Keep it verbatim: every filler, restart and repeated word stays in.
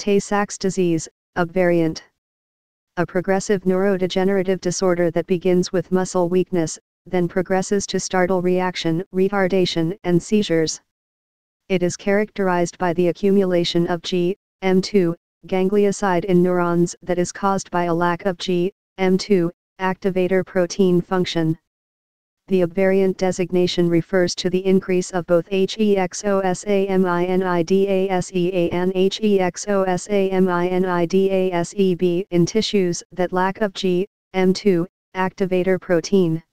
Tay-Sachs disease, A variant. A progressive neurodegenerative disorder that begins with muscle weakness, then progresses to startle reaction, retardation, and seizures. It is characterized by the accumulation of G M two ganglioside in neurons that is caused by a lack of G M two activator protein function. The variant designation refers to the increase of both hexosaminidase and hexosaminidase in tissues that lack of G M two activator protein.